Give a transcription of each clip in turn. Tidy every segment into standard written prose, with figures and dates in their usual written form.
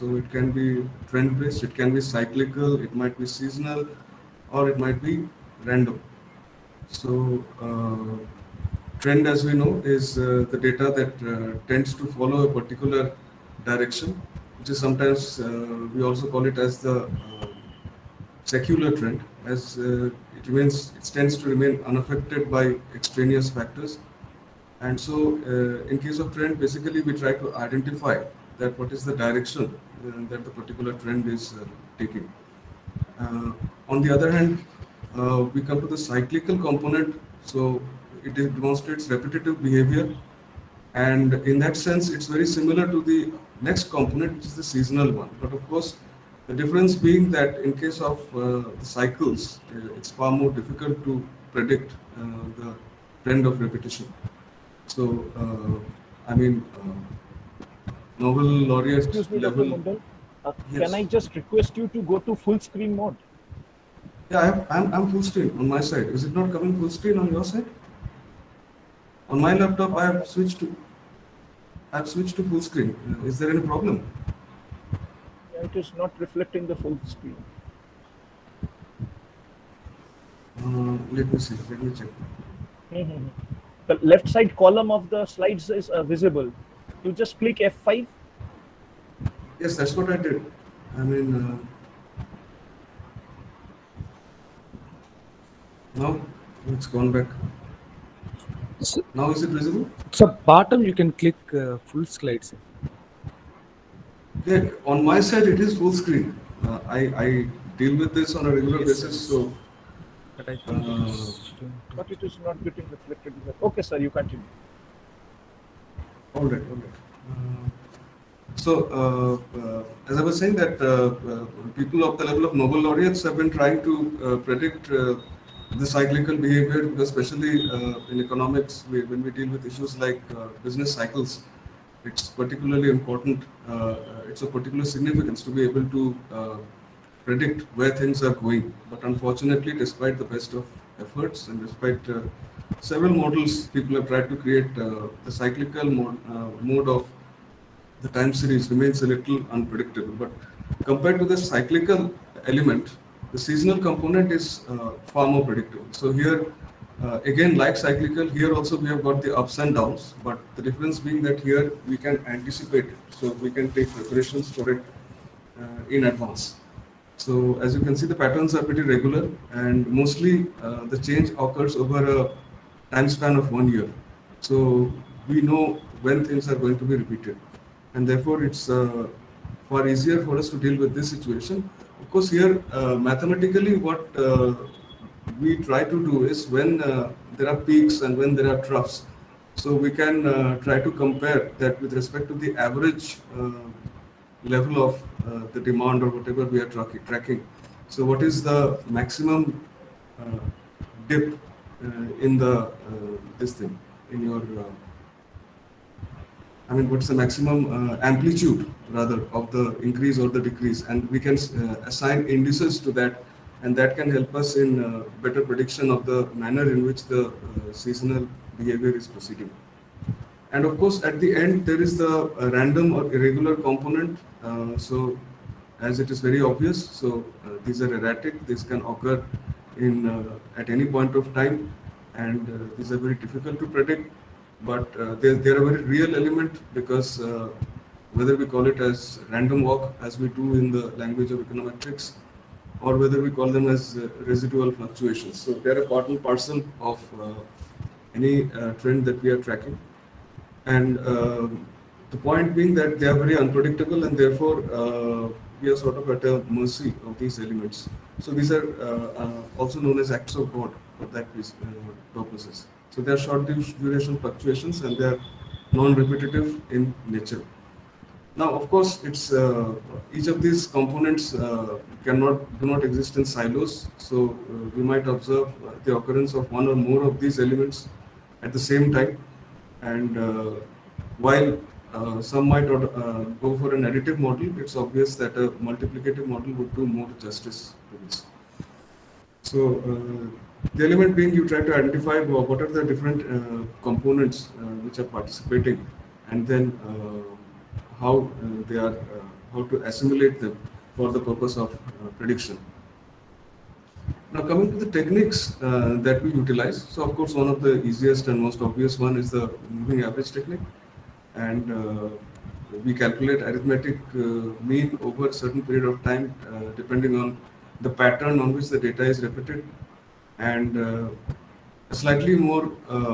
So it can be trend-based, it can be cyclical, it might be seasonal, or it might be random. So trend, as we know, is the data that tends to follow a particular direction, which is sometimes we also call it as the secular trend, as it tends to remain unaffected by extraneous factors. And so, in case of trend, basically we try to identify that what is the direction that the particular trend is taking. On the other hand, we come to the cyclical component. So it demonstrates repetitive behavior, and in that sense, it's very similar to the next component, which is the seasonal one. But of course, the difference being that in case of the cycles, it's far more difficult to predict the trend of repetition. So, I mean, Nobel laureate Excuse me, level. Dr. Mundal. Yes. Can I just request you to go to full screen mode? Yeah, I'm full screen on my side. Is it not coming full screen on your side? On my laptop, I've switched to full screen. Is there any problem? Yeah, it is not reflecting the full screen. Let me see. Let me check. The left side column of the slides is visible. You just click F5. Yes, that's what I did. I mean, now it's gone back. So, Now is it visible? so bottom you can click full slides. Yeah, on my side it is full screen. I deal with this on a regular basis, so But I think But it is not getting reflected. Okay, sir, you continue. all right. As I was saying that people of the level of Nobel laureates have been trying to predict the cyclical behavior, especially in economics, when we deal with issues like business cycles. It's particularly important. It's of particular significance to be able to predict where things are going. But unfortunately, despite the best of efforts and despite several models people have tried to create, the cyclical mode of the time series remains a little unpredictable. But compared to the cyclical element, the seasonal component is far more predictable. So here, again, like cyclical, here also we have got the ups and downs, but the difference being that here we can anticipate it. So we can take preparations for it in advance. So as you can see, the patterns are pretty regular, and mostly the change occurs over a time span of 1 year. So we know when things are going to be repeated, and therefore it's far easier for us to deal with this situation. Of course, here mathematically, what we try to do is when there are peaks and when there are troughs, so we can try to compare that with respect to the average level of the demand or whatever we are tracking. So what is the maximum dip in the this thing in your I mean, what's the maximum amplitude rather of the increase or the decrease, and we can assign indices to that, and that can help us in better prediction of the manner in which the seasonal behavior is proceeding. And of course, at the end, there is the random or irregular component. So, as it is very obvious, so these are erratic. This can occur in at any point of time, and these are very difficult to predict. But they're a very real element because whether we call it as random walk, as we do in the language of econometrics, or whether we call them as residual fluctuations. So they're a part and parcel of any trend that we are tracking. And the point being that they are very unpredictable, and therefore we are sort of at a mercy of these elements. So these are also known as acts of God for that purposes. So they are short duration fluctuations, and they are non-repetitive in nature. Now, of course, it's each of these components do not exist in silos. So we might observe the occurrence of one or more of these elements at the same time. And while some might go for an additive model, it's obvious that a multiplicative model would do more justice to this. So the element being, you try to identify what are the different components which are participating, and then how they are how to assimilate them for the purpose of prediction. Now coming to the techniques that we utilize. So of course one of the easiest and most obvious one is the moving average technique, and we calculate arithmetic mean over a certain period of time depending on the pattern on which the data is repeated, and a slightly more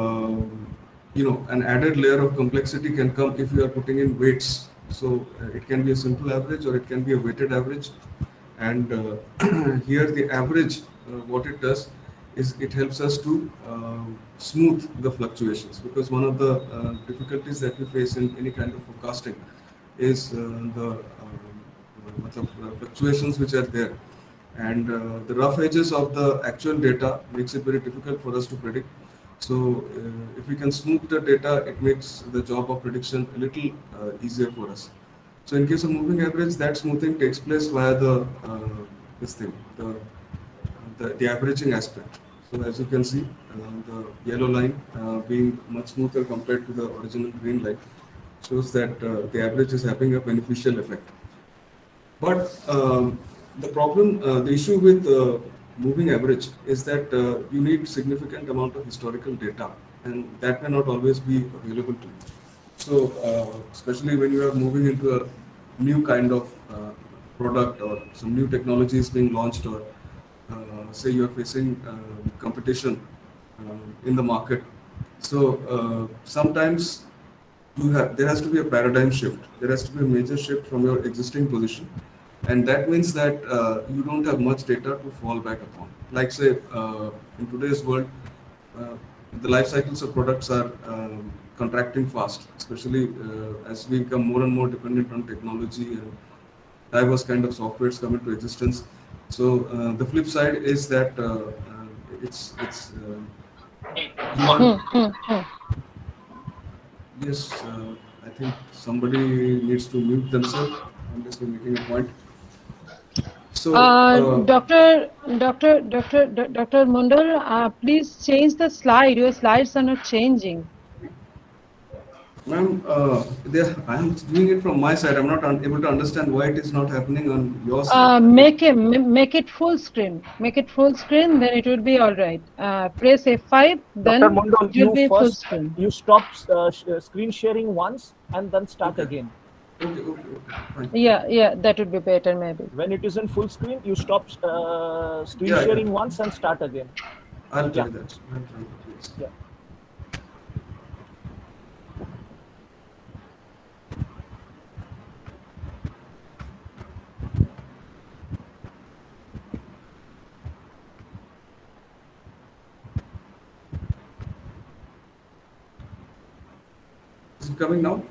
an added layer of complexity can come if you are putting in weights. So it can be a simple average or it can be a weighted average, and here the average what it does is it helps us to smooth the fluctuations, because one of the difficulties that we face in any kind of forecasting is the fluctuations which are there, and the rough edges of the actual data makes it very difficult for us to predict. So if we can smooth the data, it makes the job of prediction a little easier for us. So in case of moving average, that smoothing takes place via the the averaging aspect. So as you can see, the yellow line being much smoother compared to the original green line shows that the average is having a beneficial effect. But the problem, the issue with moving average is that you need significant amount of historical data, and that may not always be available to you. So especially when you are moving into a new kind of product, or some new technology is being launched, or say you are facing competition in the market. So sometimes there has to be a paradigm shift. There has to be a major shift from your existing position, and that means that you don't have much data to fall back upon. Like say in today's world, the life cycles of products are contracting fast, especially as we become more and more dependent on technology and diverse kind of softwares come into existence. So the flip side is that it's yes, I think somebody needs to mute themselves. I'm just making a point. So Dr. Mondal, please change the slide. Your slides are not changing. Ma'am, I am doing it from my side. I'm not able to understand why it is not happening on your side. Make it full screen. Make it full screen, then it will be all right. Press F5, then Dr. Mondal, it will be full screen. You stop screen sharing once and then start again. Okay, fine. Yeah, that would be better maybe. When it is in full screen, you stop screen sharing once and start again. I'll try that. Please. Yeah. Is it coming now?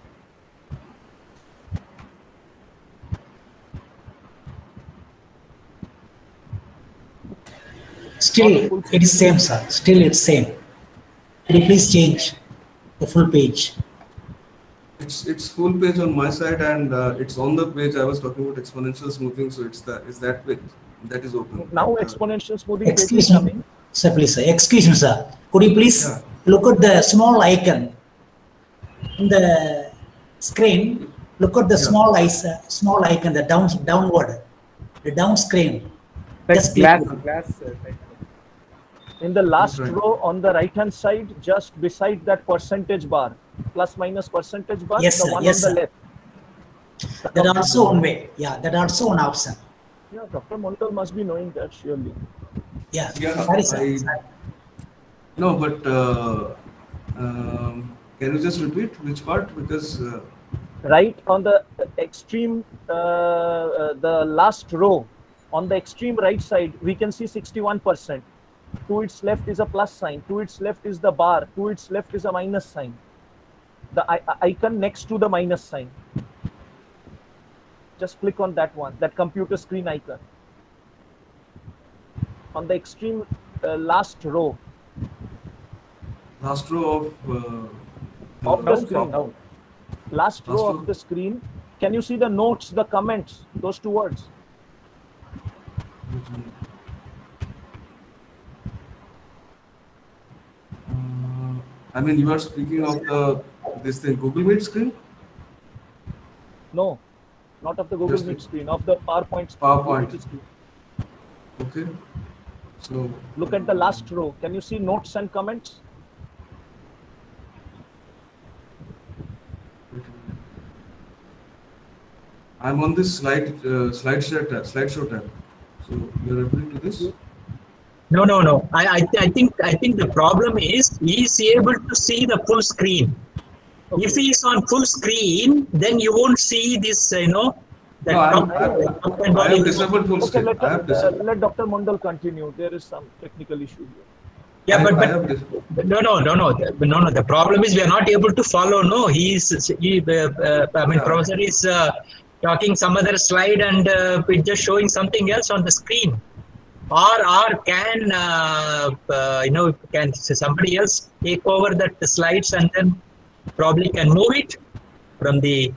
Still, it is same, sir. Still, it's same. Could you please change the full page? It's full page on my side, and it's on the page I was talking about exponential smoothing. So it's that page that is open. Now exponential smoothing page Excuse is coming. me, sir. Please, sir. Excuse me, sir. Could you please look at the small icon in the screen? Look at the small icon, the downward, the down screen. That's glass. In the last row on the right hand side, just beside that percentage bar, plus minus percentage bar, Yes, the sir. one Yes, on the sir. left. That also one way. Yeah, that also one option. Yeah, Dr. Mondal must be knowing that surely. Yeah. Yeah, Sorry, sir. No, but can you just repeat which part? Because Right on the extreme, the last row, on the extreme right side, we can see 61%. To its left is a plus sign. To its left is the bar. To its left is a minus sign. The icon next to the minus sign. Just click on that one, that computer screen icon. On the extreme last row. last row Of the screen. Last row of the screen. Can you see the notes, the comments, those two words? I mean, you are speaking of this thing, Google Meet screen? No, not of the Google Just Meet screen, of the PowerPoint screen. PowerPoint. PPT screen. Okay. So Look at the last row. Can you see notes and comments? I'm on this slideshow tab. So you're referring to this? No. I think the problem is he's able to see the full screen. Okay. If he is on full screen, then you won't see this, that No, top and I bottom. have disabled full Okay, screen. I have disabled. let Dr. Mondal continue. There is some technical issue here. Yeah, I but have disabled. no. The problem is we are not able to follow. No, professor is talking some other slide and it's just showing something else on the screen. Or can can somebody else take over the slides and then probably can move it from the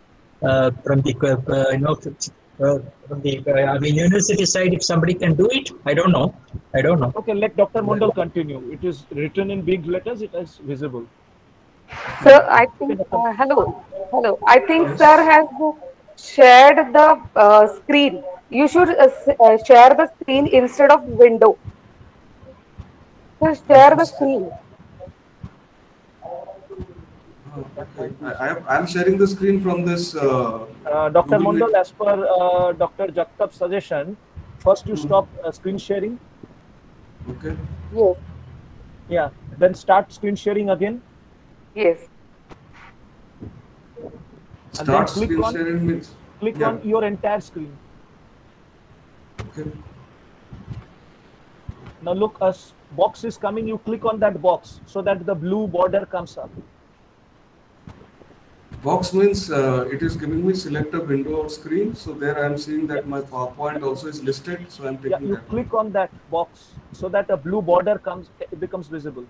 university side, if somebody can do it. I don't know. Okay, let Dr. Mondal continue. It is written in big letters. It is visible. Sir, I think, hello. I think sir has shared the screen. You should share the screen instead of window. So share the screen. Okay. I'm sharing the screen from this. Dr. Google Mondal, Meet. as per Dr. Jagtap's suggestion, first you stop screen sharing. Okay. Yes. Yeah. Then start screen sharing again. Yes. And then Start click screen on- sharing means. Click Yeah. on your entire screen. Okay. Now look, a box is coming. You click on that box so that the blue border comes up. Box means it is giving me select a window or screen. So there I am seeing that my PowerPoint also is listed. So I'm Yeah, taking you that. click on that box so that a blue border becomes visible.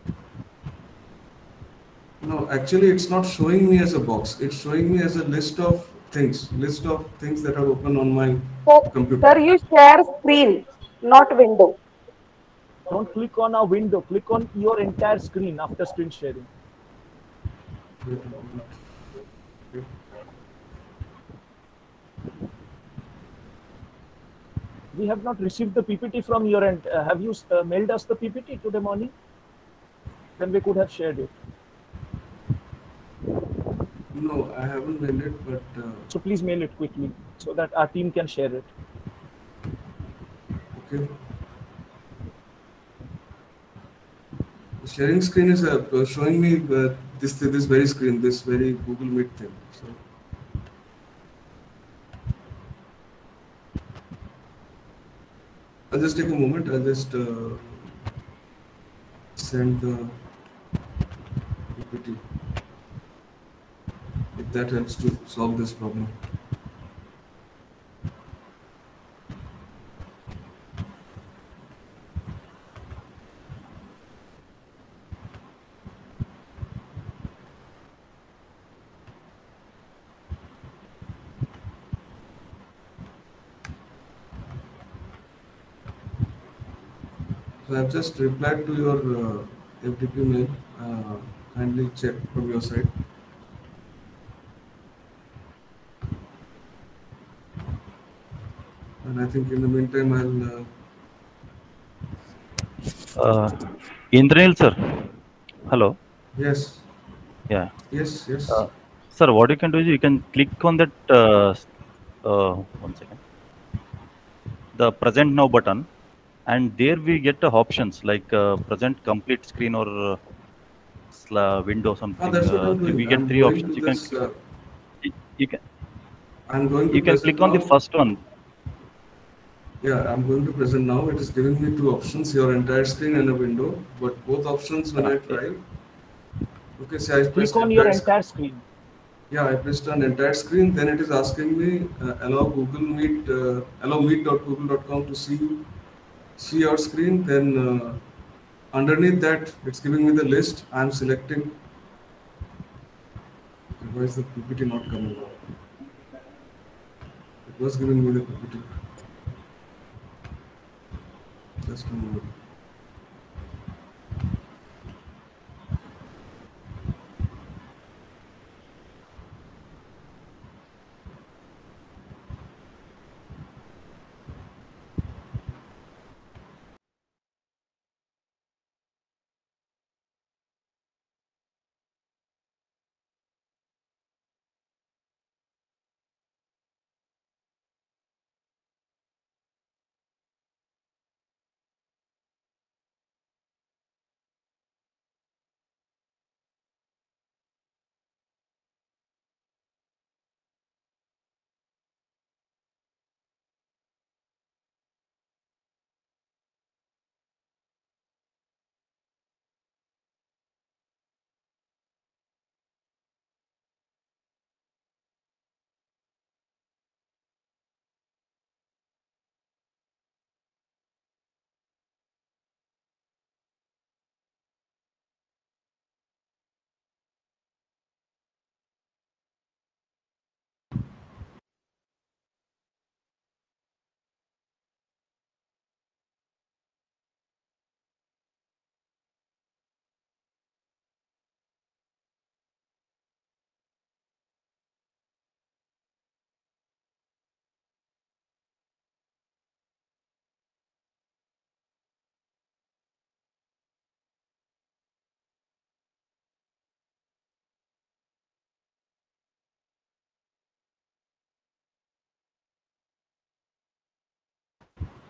No, actually it's not showing me as a box. It's showing me as a list of things that are open on my computer. Sir, you share screen, not window. Don't click on a window. Click on your entire screen after screen sharing. Wait a moment. Okay. We have not received the PPT from your end. Have you mailed us the PPT today morning? Then we could have shared it. No, I haven't mailed it, but So please mail it quickly so that our team can share it. okay. The sharing screen is showing me this very screen, this very Google Meet thing. So I'll just take a moment. I'll just send the PPT if that helps to solve this problem. So I've just replied to your FTP mail. Kindly check from your side. And I think in the meantime, I'll. Indranil sir, hello. Yes. Yeah. Yes. Sir, what you can do is you can click on that. 1 second. The present now button, and there we get the options like present complete screen or window something. That's what I'm doing. We get I'm 3 going options. to You can. this, You can. I'm going to You can present click on the now. first one. Yeah, I'm going to present now. It is giving me 2 options: your entire screen and a window. But both options, when I try, okay, so I pressed Click on your entire entire screen. Yeah, I pressed on entire screen. Then it is asking me allow Google Meet, allow meet.google.com to see your screen. Then underneath that, it's giving me the list. I'm selecting. Why is the PPT not coming out? It was giving me the PPT. Just a moment.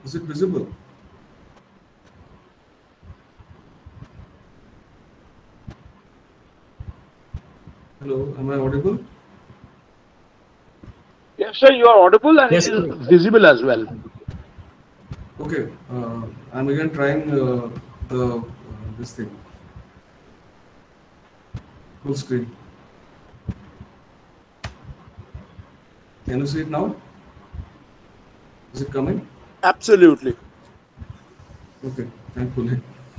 Is it visible? Hello, am I audible? Yes, sir, you are audible and Yes, it is visible as well. Okay, I'm again trying this thing. Full screen. Can you see it now? Is it coming? Absolutely. Okay, thankfully.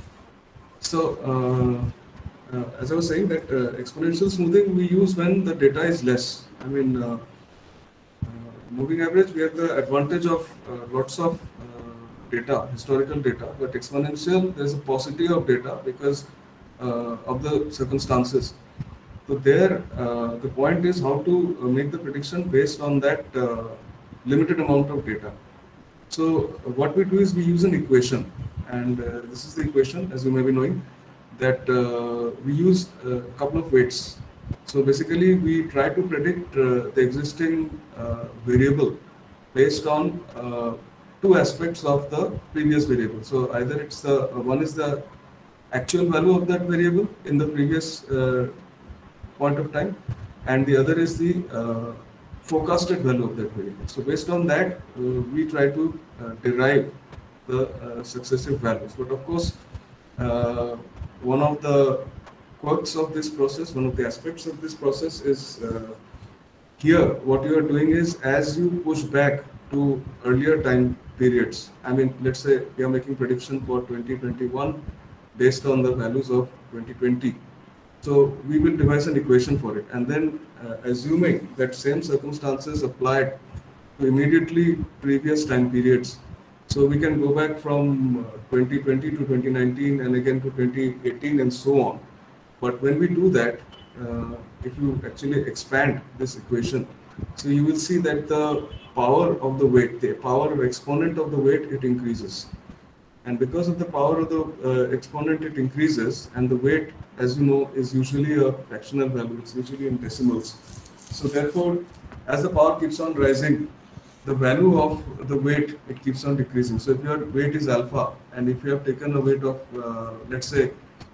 So, as I was saying, that exponential smoothing we use when the data is less. I mean, moving average, we have the advantage of lots of data, historical data, but exponential, there's a paucity of data because of the circumstances. So there, the point is how to make the prediction based on that limited amount of data. So what we do is we use an equation, and this is the equation, as you may be knowing, that we use a couple of weights. So basically, we try to predict the existing variable based on two aspects of the previous variable. So either it's the one is the actual value of that variable in the previous point of time, and the other is the forecasted value of that variable. So based on that, we try to derive the successive values. But of course, one of the quirks of this process, one of the aspects of this process is here what you are doing is as you push back to earlier time periods. I mean, let's say we are making prediction for 2021 based on the values of 2020. So we will devise an equation for it, and then assuming that same circumstances applied to immediately previous time periods. So we can go back from 2020 to 2019 and again to 2018 and so on. But when we do that, if you actually expand this equation, so you will see that the power of the weight, the power of exponent of the weight, it increases. And because of the power of the exponent, it increases, and the weight, as you know, is usually a fractional value. It's usually in decimals. So therefore, as the power keeps on rising, the value of the weight, it keeps on decreasing. So if your weight is alpha, and if you have taken a weight of, let's say,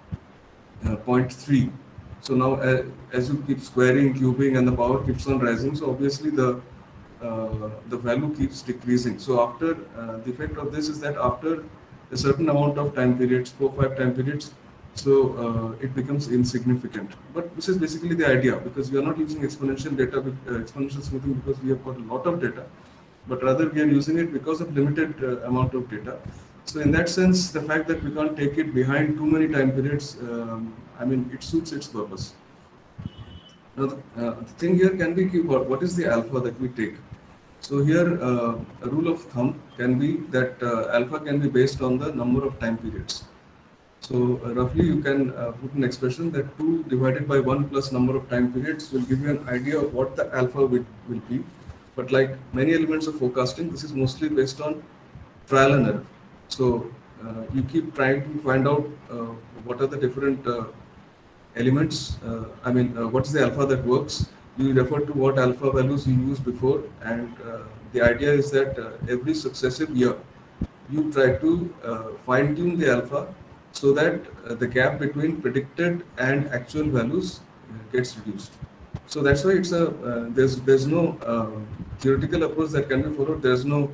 0.3, so now as you keep squaring, cubing, and the power keeps on rising, so obviously the value keeps decreasing. So after the effect of this is that after a certain amount of time periods, 4-5 time periods, so it becomes insignificant. But this is basically the idea, because we are not using exponential data, exponential smoothing, because we have got a lot of data, but rather we are using it because of limited amount of data. So in that sense, the fact that we can't take it behind too many time periods, I mean, it suits its purpose. Now, the thing here can be what is the alpha that we take? So here, a rule of thumb can be that alpha can be based on the number of time periods. So roughly you can put an expression that 2 divided by 1 plus number of time periods will give you an idea of what the alpha will be. But like many elements of forecasting, this is mostly based on trial and error. So you keep trying to find out what are the different elements, what is the alpha that works. You refer to what alpha values you used before, and the idea is that every successive year you try to fine tune the alpha so that the gap between predicted and actual values gets reduced. So that's why it's a there's no theoretical approach that can be followed. There's no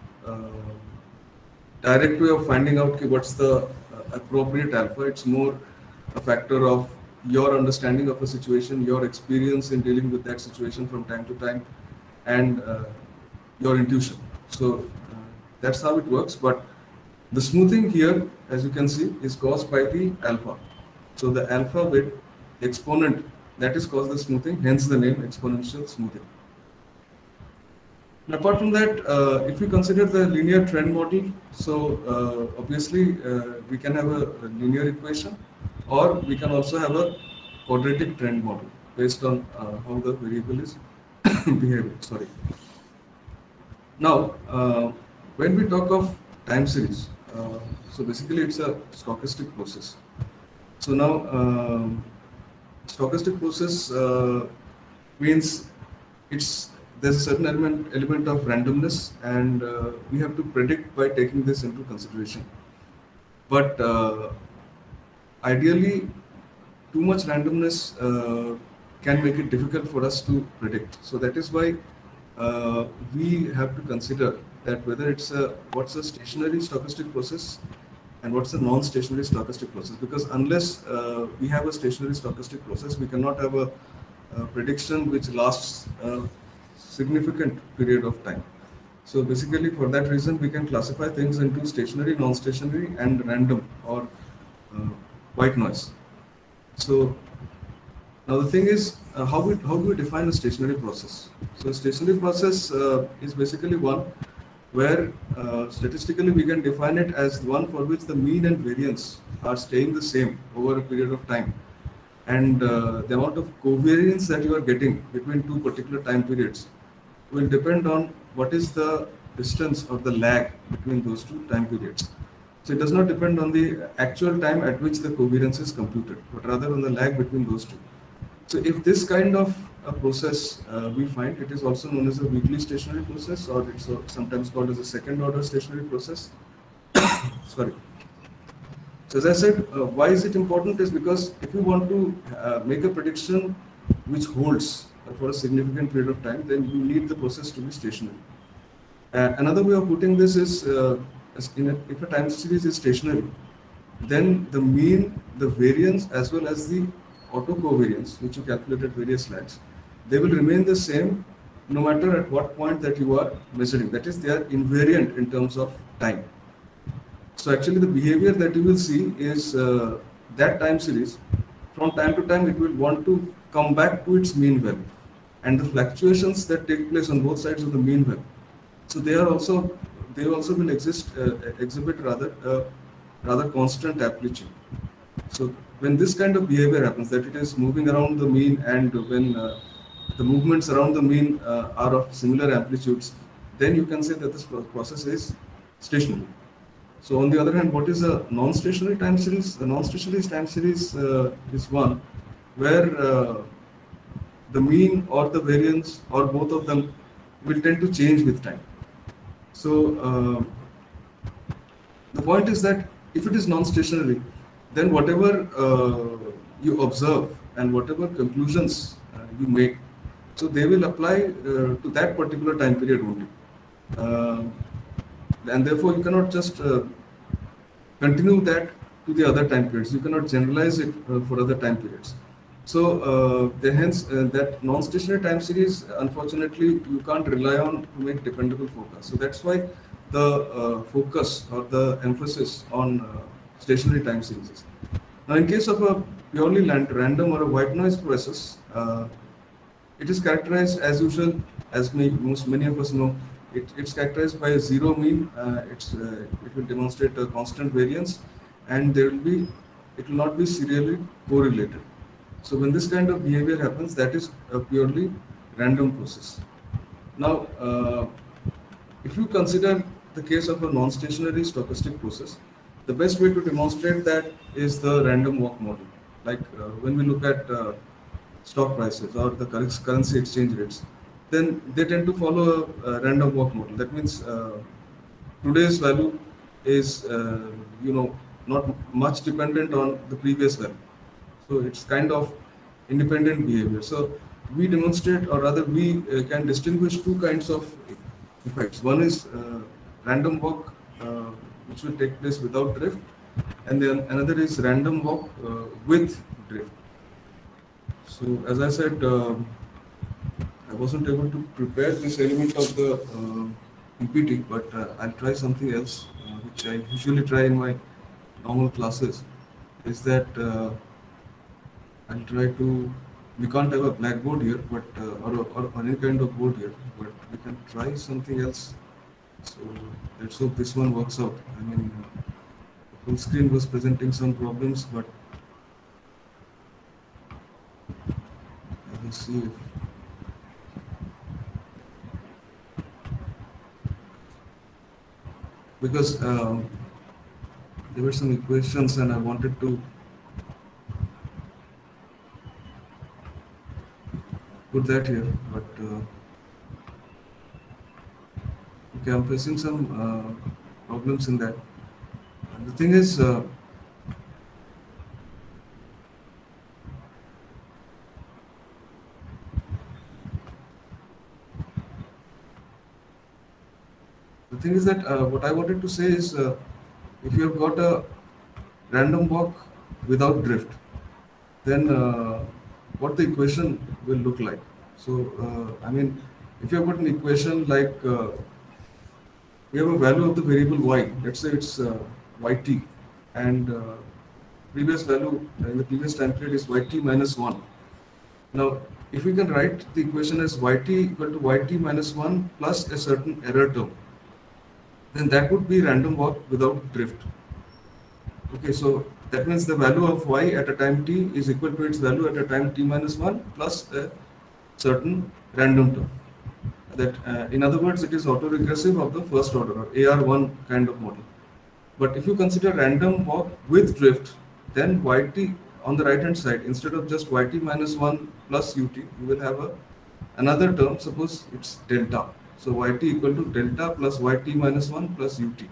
direct way of finding out what's the appropriate alpha. It's more a factor of your understanding of a situation, your experience in dealing with that situation from time to time, and your intuition. So that's how it works. But the smoothing here, as you can see, is caused by the alpha. So the alpha with exponent, that is caused the smoothing, hence the name exponential smoothing. And apart from that, if you consider the linear trend model, so obviously we can have a linear equation, or we can also have a quadratic trend model based on how the variable is behaving. Sorry. Now, when we talk of time series, so basically it's a stochastic process. So now, stochastic process means it's there's a certain element of randomness, and we have to predict by taking this into consideration. But ideally, too much randomness can make it difficult for us to predict. So that is why we have to consider that whether it's what's a stationary stochastic process and what's a non-stationary stochastic process. Because unless we have a stationary stochastic process, we cannot have a prediction which lasts a significant period of time. So basically, for that reason, we can classify things into stationary, non-stationary, and random or white noise. So now the thing is, how do we define a stationary process? So a stationary process is basically one where statistically we can define it as one for which the mean and variance are staying the same over a period of time, and the amount of covariance that you are getting between two particular time periods will depend on what is the distance or the lag between those two time periods. So it does not depend on the actual time at which the covariance is computed, but rather on the lag between those two. So if this kind of a process we find, it is also known as a weakly stationary process, or it's sometimes called as a second order stationary process. Sorry. So as I said, why is it important is because if you want to make a prediction which holds for a significant period of time, then you need the process to be stationary. Another way of putting this is, if a time series is stationary, then the mean, the variance, as well as the autocovariance, which you calculate at various lags, they will remain the same no matter at what point that you are measuring. That is, they are invariant in terms of time. So actually the behavior that you will see is that time series, from time to time it will want to come back to its mean value, and the fluctuations that take place on both sides of the mean value. So they also will exhibit rather constant amplitude. So when this kind of behavior happens, that it is moving around the mean, and when the movements around the mean are of similar amplitudes, then you can say that this process is stationary. So on the other hand, what is a non-stationary time series? A non-stationary time series is one where the mean or the variance or both of them will tend to change with time. So the point is that if it is non-stationary, then whatever you observe and whatever conclusions you make, so they will apply to that particular time period only. And therefore you cannot just continue that to the other time periods. You cannot generalize it for other time periods. So hence that non-stationary time series, unfortunately, you can't rely on to make dependable forecasts. So that's why the focus or the emphasis on stationary time series. Now in case of a purely random or a white noise process, it is characterized as usual, as many of us know. It's characterized by a zero mean. It will demonstrate a constant variance, and it will not be serially correlated. So when this kind of behavior happens, that is a purely random process. Now, if you consider the case of a non-stationary stochastic process, the best way to demonstrate that is the random walk model. Like when we look at stock prices or the currency exchange rates, then they tend to follow a random walk model. That means today's value is not much dependent on the previous value. So it's kind of independent behavior. So we demonstrate, or rather we can distinguish two kinds of effects. One is random walk, which will take place without drift, and then another is random walk with drift. So as I said, I wasn't able to prepare this element of the PPT, but I'll try something else, which I usually try in my normal classes, is that I'll try to, we can't have a blackboard here, but or any kind of board here, but we can try something else. So let's hope this one works out. I mean, the full screen was presenting some problems, but I will see if because there were some equations and I wanted to put that here, but Okay, I'm facing some problems in that. The thing is, that what I wanted to say is, if you have got a random walk without drift, then what the equation will look like. So, I mean, if you have got an equation like we have a value of the variable y, let's say it's yt, and previous value in the previous time period is yt minus 1. Now, if we can write the equation as yt equal to yt minus 1 plus a certain error term, then that would be random walk without drift. Okay, so that means the value of y at a time t is equal to its value at a time t minus 1 plus a certain random term. That, in other words, it is autoregressive of the first order or AR1 kind of model. But if you consider random walk with drift, then yt on the right hand side, instead of just yt minus 1 plus ut, you will have another term. Suppose it's delta. So yt equal to delta plus yt minus 1 plus ut.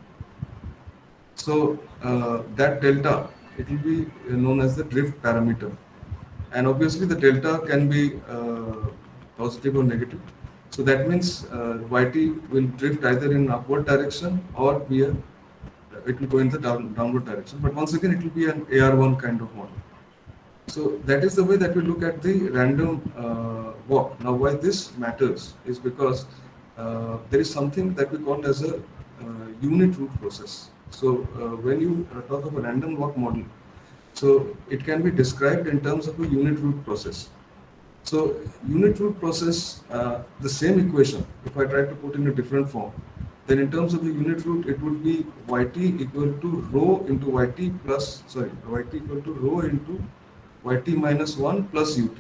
So that delta, it will be known as the drift parameter. And obviously the delta can be positive or negative. So that means yt will drift either in upward direction or it will go in the downward direction. But once again, it will be an AR1 kind of model. So that is the way that we look at the random walk. Now, why this matters is because there is something that we call as a unit root process. So when you talk of a random walk model, so it can be described in terms of a unit root process. So unit root process, the same equation, if I try to put in a different form, then in terms of the unit root, it would be yt equal to rho into yt equal to rho into yt minus 1 plus ut.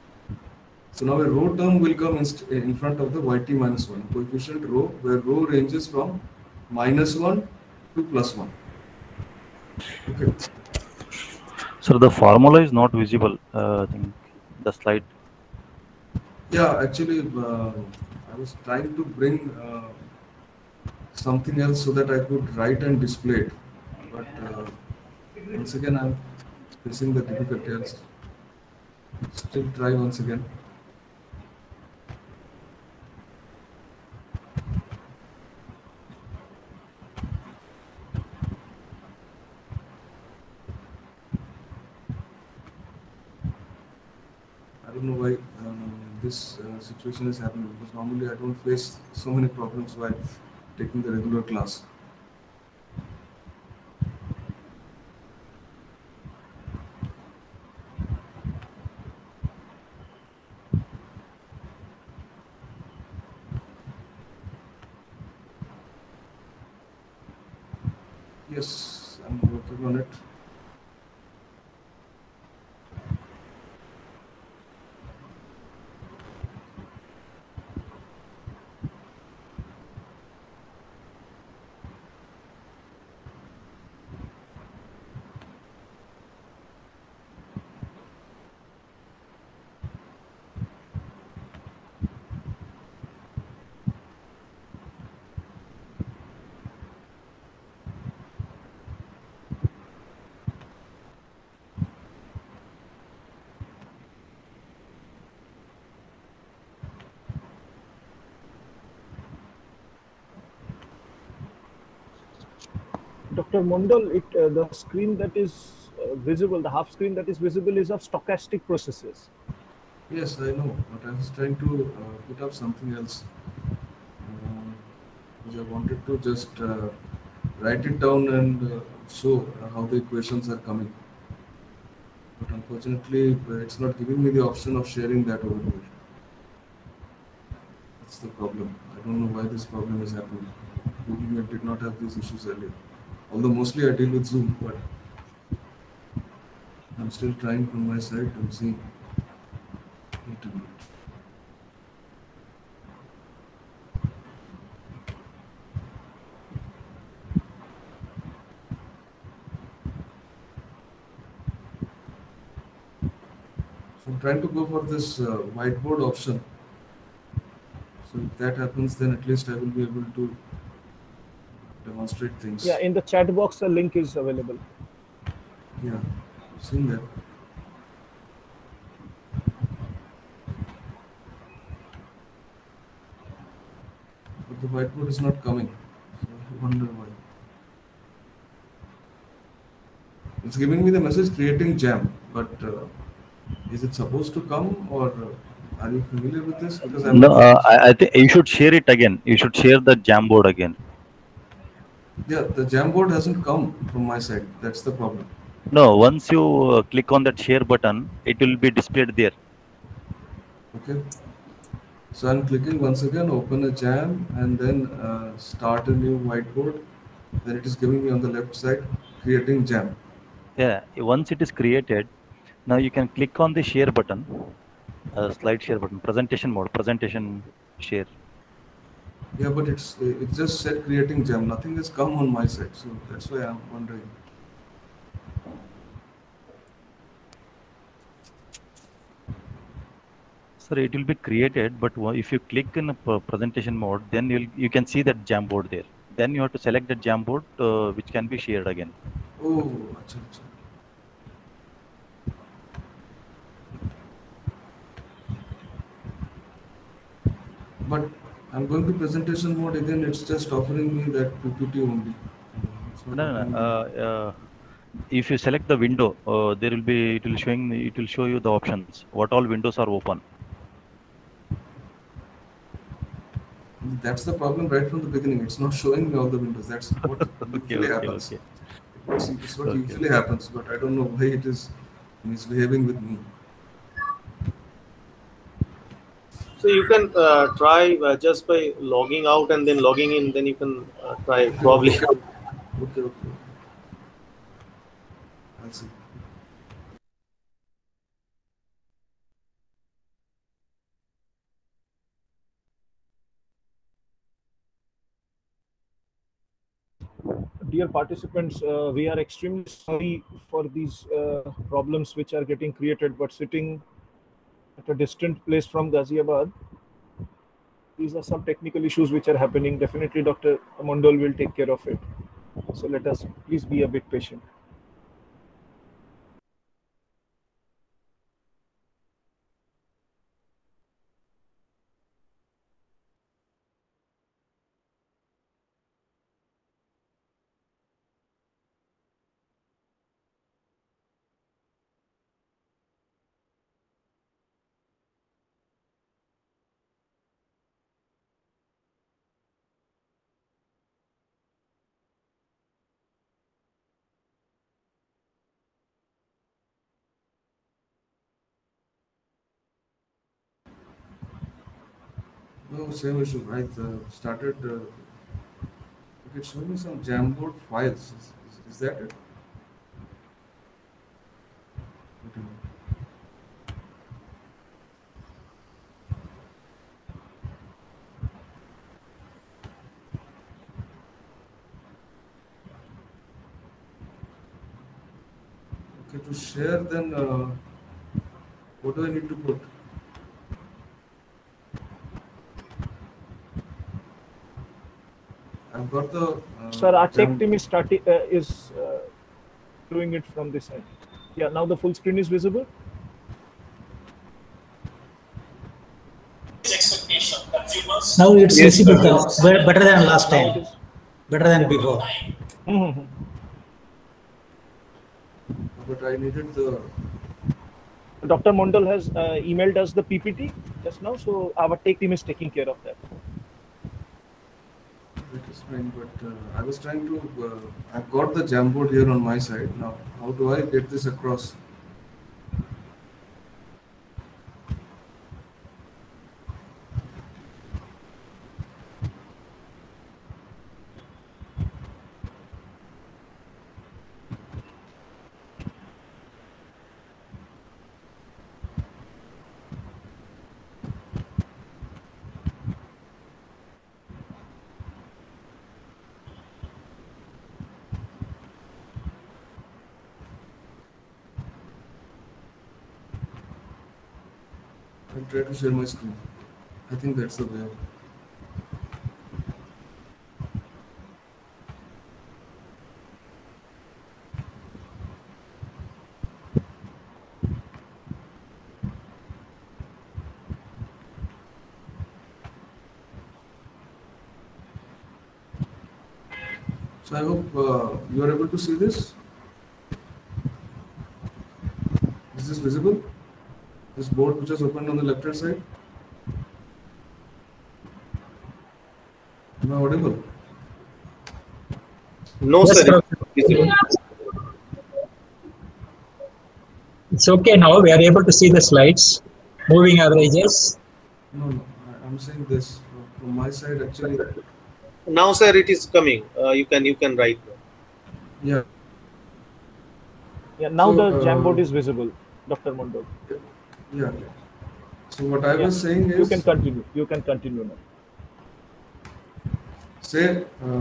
So now a rho term will come in front of the yt minus 1, coefficient rho, where rho ranges from minus 1 to plus 1. Okay. So the formula is not visible, I think, the slide. Yeah, actually, I was trying to bring something else so that I could write and display it. But once again, I'm facing the difficulty. I'll still try once again. I don't know why this situation is happening, because normally I don't face so many problems while taking the regular class. Yes, I'm working on it. Dr. Mondal, the screen that is visible, the half screen that is visible is of stochastic processes. Yes, I know, but I was trying to put up something else. Because I wanted to just write it down and show how the equations are coming. But unfortunately, it's not giving me the option of sharing that over here. That's the problem. I don't know why this problem is happening. Google Meet did not have these issues earlier. Although mostly I deal with Zoom, but I'm still trying from my side and seeing. Wait a minute. So I'm trying to go for this whiteboard option. So if that happens, then at least I will be able to demonstrate things. Yeah, in the chat box, the link is available. Yeah, I've seen that. But the whiteboard is not coming. So I wonder why. It's giving me the message creating jam, but is it supposed to come, or are you familiar with this? Because I'm No, not I think you should share it again. You should share the Jamboard again. Yeah, the Jamboard hasn't come from my side. That's the problem. No, once you click on that share button, it will be displayed there. Okay. So I'm clicking once again, open a jam, and then start a new whiteboard. Then it is giving me on the left side, creating jam. Yeah, once it is created, now you can click on the share button, slide share button, presentation mode, presentation share. Yeah, but it just said creating jam. Nothing has come on my side, so that's why I'm wondering. Sir, it will be created, but if you click in a presentation mode, then you can see that Jamboard there. Then you have to select the Jamboard, which can be shared again. Oh, acha, acha. But I'm going to presentation mode again. It's just offering me that PPT only. No. If you select the window, it will show you the options. What all windows are open. That's the problem right from the beginning. It's not showing me all the windows. That's what usually happens. Okay. It's what usually happens, but I don't know why it is misbehaving with me. So you can try just by logging out and then logging in. Then you can try probably. Okay. I'll see. Dear participants, we are extremely sorry for these problems which are getting created, but sitting at a distant place from Ghaziabad, these are some technical issues which are happening. Definitely Dr. Mondal will take care of it. So let us please be a bit patient. No, same issue, right? Started. Okay, show me some Jamboard files. Is that it? Okay, to share, then what do I need to put? I've got the. Sir, our tech team is doing it from this side. Yeah, now the full screen is visible. Now it's visible, better than last time, better than before. But I needed the. Dr. Mondal has emailed us the PPT just now, so our tech team is taking care of that. That is fine, but I was trying to. I've got the Jamboard here on my side. Now, how do I get this across? I'll try to share my screen. I think that's the way. So I hope you are able to see this. Is this visible? This board which is opened on the left hand side. Am I audible? No, Yes, sir. sir. It's okay now. We are able to see the slides. Moving averages. No, I'm saying this from my side actually. Now, sir, it is coming. You can write. Yeah. Yeah, now So, the Jamboard is visible, Dr. Mondal. Yeah. So what I was saying is, you can continue. You can continue now. Say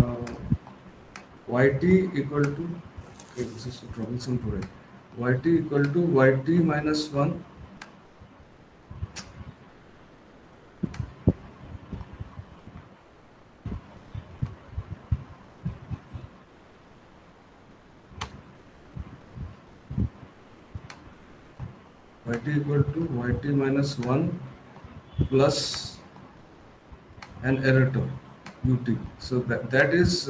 yt equal to, okay, this is troublesome to write. Yt equal to yt minus 1 yt equal to yt minus 1 plus an error term ut. So that is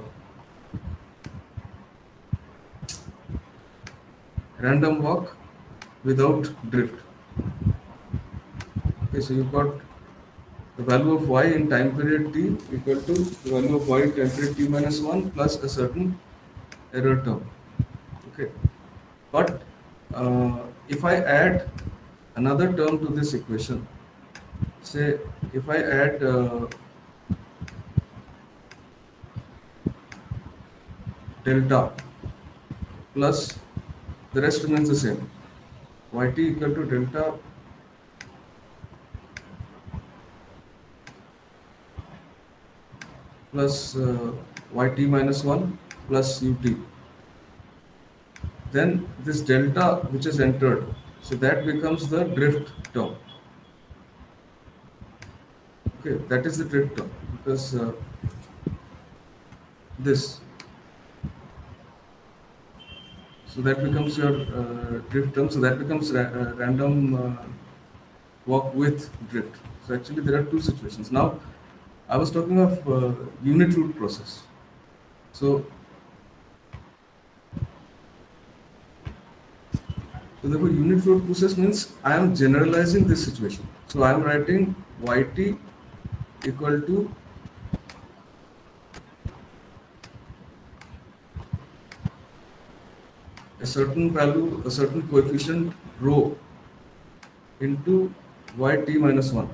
random walk without drift. Okay, so you've got the value of y in time period t equal to the value of y in time period t minus 1 plus a certain error term. Okay, but if I add another term to this equation, say if I add delta plus the rest remains the same, yt equal to delta plus yt minus 1 plus ut. Then this delta which is entered, so that becomes the drift term. Okay, that is the drift term because this. So that becomes your drift term. So that becomes random walk with drift. So actually there are two situations. Now I was talking of unit root process. So therefore unit root process means I am generalizing this situation. So I am writing yt equal to a certain value, a certain coefficient rho into yt minus 1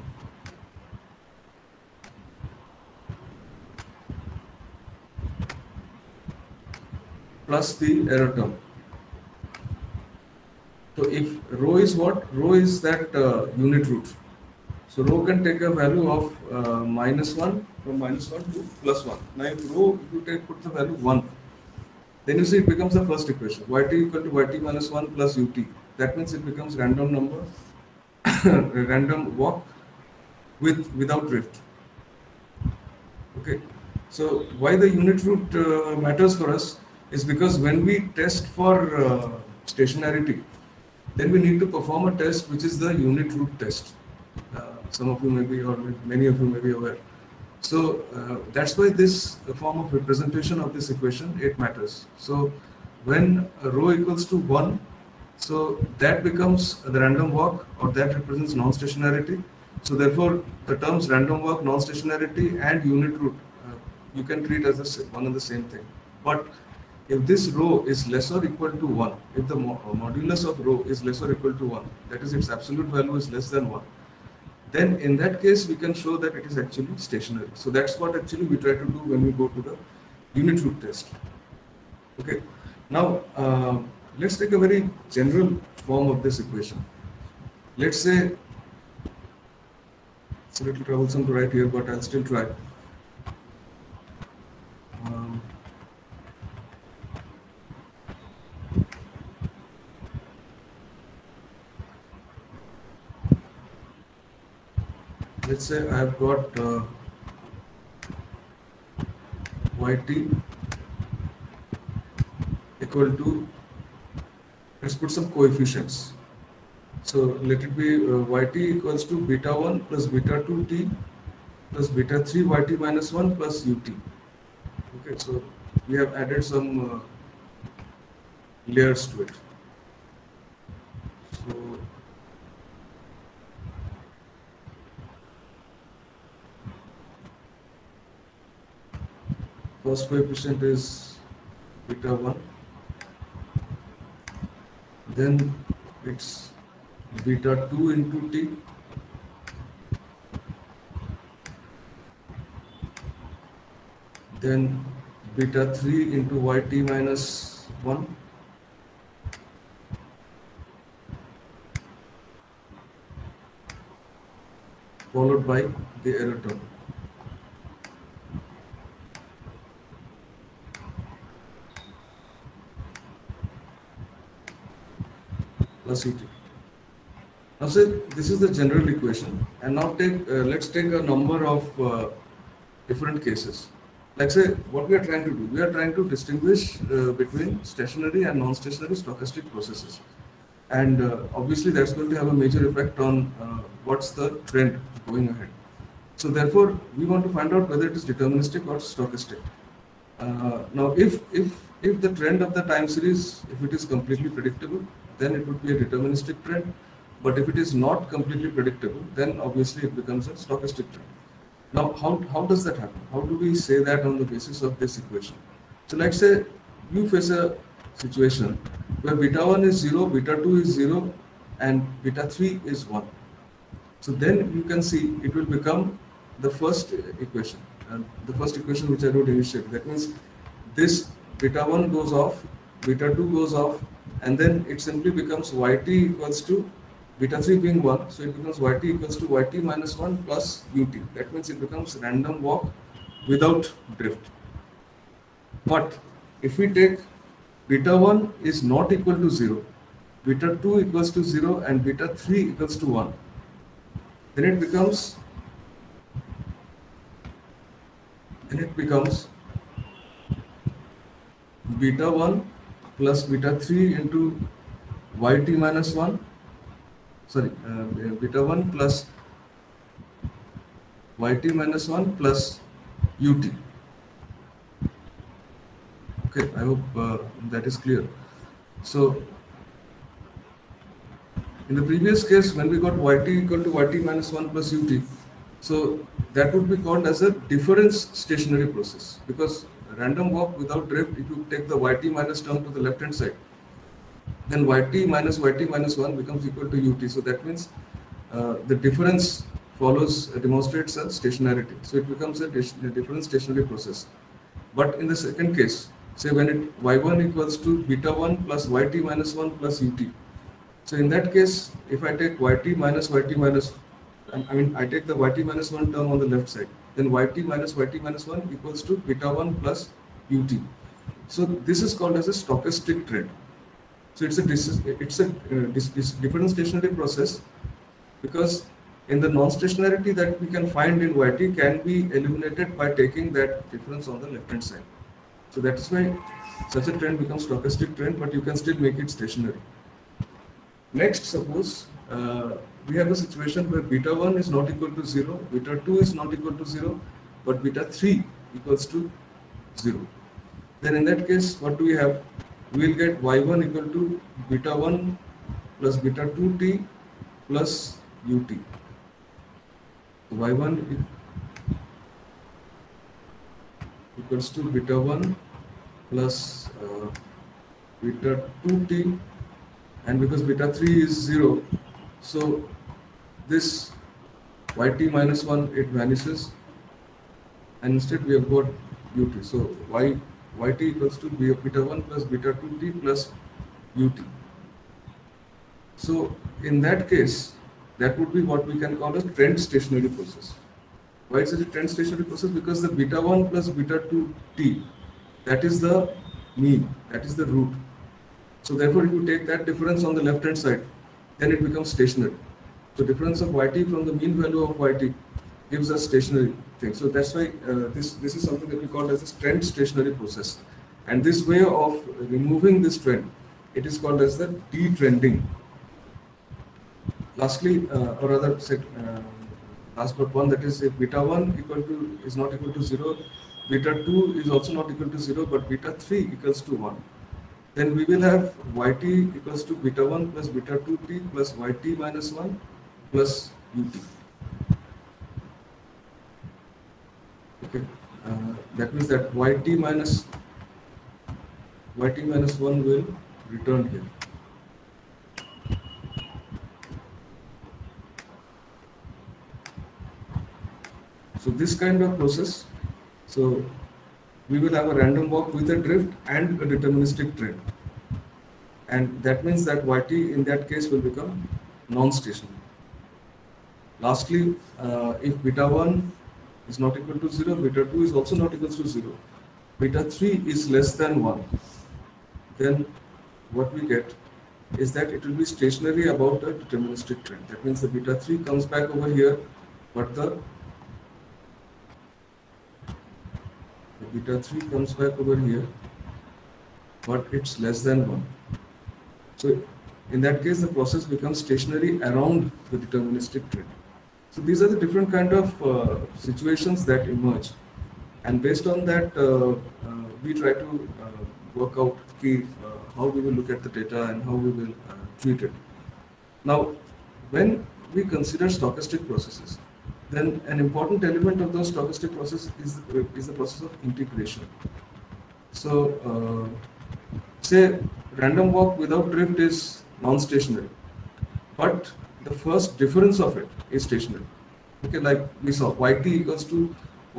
plus the error term. So if rho is what? Rho is that unit root. So rho can take a value of minus 1, from minus 1 to plus 1. Now if rho, if you put the value 1, then you see it becomes the first equation, yt equal to yt minus 1 plus ut. That means it becomes random number, random walk without drift. Okay, so why the unit root matters for us is because when we test for stationarity, then we need to perform a test which is the unit root test. Some of you may be, or many of you may be aware. So that's why this form of representation of this equation, it matters. So when rho equals to 1, so that becomes the random walk, or that represents non-stationarity. So therefore the terms random walk, non-stationarity and unit root, you can treat as one and the same thing. But if this rho is less or equal to 1, if the modulus of rho is less or equal to 1, that is its absolute value is less than 1, then in that case we can show that it is actually stationary. So that's what actually we try to do when we go to the unit root test. Okay, now let's take a very general form of this equation. Let's say, it's a little troublesome to write here, but I'll still try. Let's say I have got yt equal to, let's put some coefficients. So let it be yt equals to beta 1 plus beta 2t plus beta 3 yt minus 1 plus ut. Okay, so we have added some layers to it. So first coefficient is beta 1, then it's beta 2 into t, then beta 3 into yt minus 1, followed by the error term. Plus ut. Now say this is the general equation, and now let's take a number of different cases. Like say what we are trying to do, we are trying to distinguish between stationary and non-stationary stochastic processes, and obviously that's going to have a major effect on what's the trend going ahead. So therefore we want to find out whether it is deterministic or stochastic. Now if the trend of the time series, if it is completely predictable, then it would be a deterministic trend. But if it is not completely predictable, then obviously it becomes a stochastic trend. Now, how does that happen? How do we say that on the basis of this equation? So let's say you face a situation where beta 1 is 0, beta 2 is 0, and beta 3 is 1. So then you can see it will become the first equation, the first equation which I wrote initially. That means this beta 1 goes off, beta 2 goes off, and then it simply becomes yt equals to beta 3 being 1, so it becomes yt equals to yt minus 1 plus ut. That means it becomes random walk without drift. But if we take beta 1 is not equal to 0, beta 2 equals to 0, and beta 3 equals to 1, then it becomes beta 1 plus beta 3 into yt minus 1, sorry, beta 1 plus yt minus 1 plus ut. Okay, I hope that is clear. So in the previous case, when we got yt equal to yt minus 1 plus ut, so that would be called as a difference stationary process, because random walk without drift, if you take the yt minus term to the left hand side, then yt minus 1 becomes equal to ut. So that means the difference demonstrates a stationarity. So it becomes a difference stationary process. But in the second case, say when y1 equals to beta 1 plus yt minus 1 plus ut. So in that case, if I take I take the yt minus 1 term on the left side, then yt minus 1 equals to beta 1 plus ut. So this is called as a stochastic trend. So it's a different stationary process, because in the non-stationarity that we can find in yt can be eliminated by taking that difference on the left hand side. So that is why such a trend becomes stochastic trend, but you can still make it stationary. Next, suppose we have a situation where beta 1 is not equal to 0, beta 2 is not equal to 0, but beta 3 equals to 0. Then in that case, what do we have? We will get y1 equal to beta 1 plus beta 2t plus ut. Y1 equals to beta 1 plus beta 2t, and because beta 3 is 0, so this yt minus 1, it vanishes, and instead we have got ut. So yt equals to beta 1 plus beta 2t plus ut. So in that case, that would be what we can call a trend stationary process. Why is it a trend stationary process? Because the beta 1 plus beta 2t, that is the mean, that is the root. So therefore, if you take that difference on the left hand side, then it becomes stationary. So difference of yt from the mean value of yt gives us stationary thing. So that's why this is something that we call as a trend stationary process. And this way of removing this trend, it is called as the detrending. Lastly, or rather, last but one, that is if beta 1 is not equal to 0, beta 2 is also not equal to 0, but beta 3 equals to 1. Then we will have yt equals to beta 1 plus beta 2t plus yt minus 1 plus ut. Okay, that means that yt minus 1 will return here. So this kind of process, so we will have a random walk with a drift and a deterministic trend. And that means that yt in that case will become non-stationary. Lastly, if beta 1 is not equal to 0, beta 2 is also not equal to 0, beta 3 is less than 1, then what we get is that it will be stationary about a deterministic trend. That means the beta 3 comes back over here, but the beta 3 comes back over here, but it's less than 1. So in that case, the process becomes stationary around the deterministic trend. So these are the different kind of situations that emerge, and based on that, we try to work out how we will look at the data and how we will treat it. Now, when we consider stochastic processes, then an important element of those stochastic processes is the process of integration. So, say random walk without drift is non-stationary, but the first difference of it is stationary. Okay, like we saw, yt equals to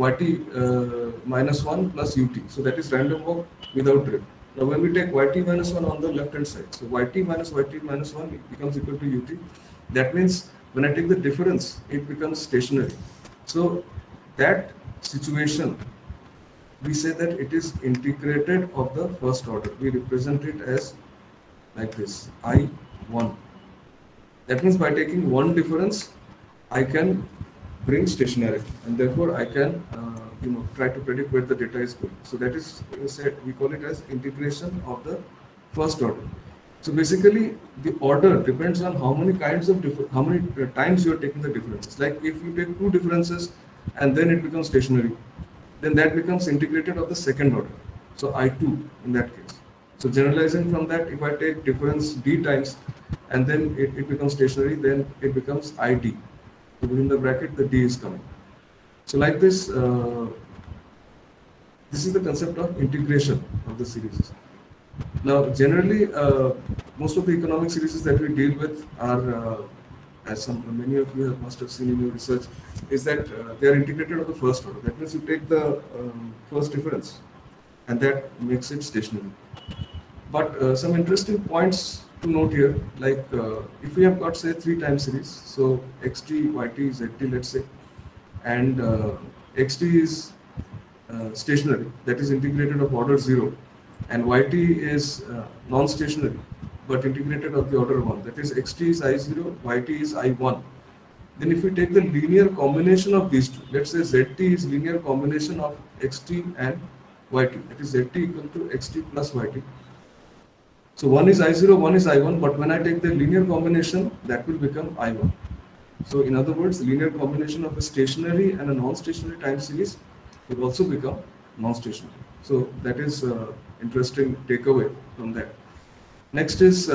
yt minus 1 plus ut. So that is random walk without drift. Now when we take yt minus 1 on the left hand side, so yt minus 1 becomes equal to ut. That means when I take the difference, it becomes stationary. So that situation, we say that it is integrated of the first order. We represent it as like this, I1. That means by taking one difference, I can bring stationarity, and therefore I can try to predict where the data is going. So that is, we call it as integration of the first order. So basically, the order depends on how many times you are taking the differences. Like if you take two differences and then it becomes stationary, then that becomes integrated of the second order. So I2 in that case. So generalizing from that, if I take difference d times and then it becomes stationary, then it becomes ID. So within the bracket, the d is coming. So like this, this is the concept of integration of the series. Now, generally, most of the economic series that we deal with are, as many of you must have seen in your research, is that they are integrated of the first order. That means you take the first difference, and that makes it stationary. But some interesting points to note here, like if we have got say 3 time series, so xt, yt, zt, let's say, and xt is stationary, that is integrated of order 0, and yt is non-stationary but integrated of the order 1, that is xt is I0, yt is I1. Then if we take the linear combination of these two, let's say zt is linear combination of xt and yt, that is zt equal to xt plus yt. So one is I0, one is I1, but when I take the linear combination, that will become I1. So in other words, the linear combination of a stationary and a non-stationary time series will also become non-stationary. So that is interesting takeaway from that. Next is